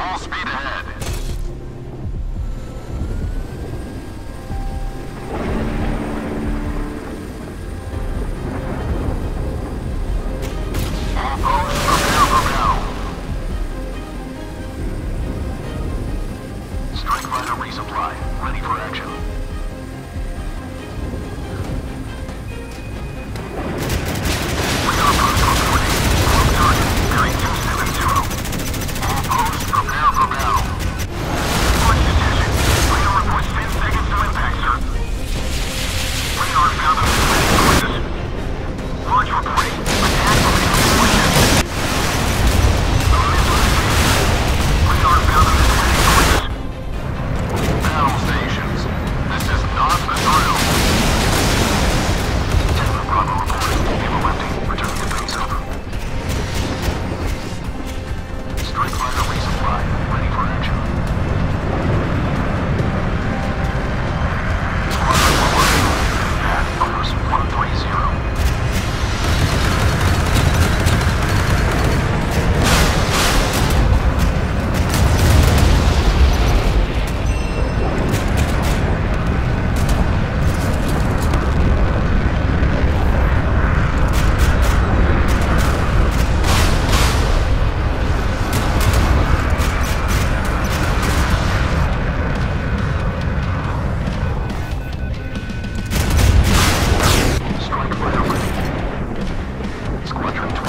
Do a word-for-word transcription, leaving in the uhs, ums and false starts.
Full speed ahead. All posts, prepare for battle. Strike fighter resupply. Ready for action. Radar post reporting. Group target. Bearing two seven zero. All posts, prepare for battle. Launch attention. Radar reports ten seconds to impact, sir. Radar found a missile courses. Launch reporting. Attack from enemy forces. A missile escape. Radar found a missile courses. Battle stations. This is not the drill. Delta Bravo reporting. Naval lifting. Returning to base over. Strike fighter resupply. Ready for action. Squadron forward. Path numbers one three zero. Strike fighter ready. Squadron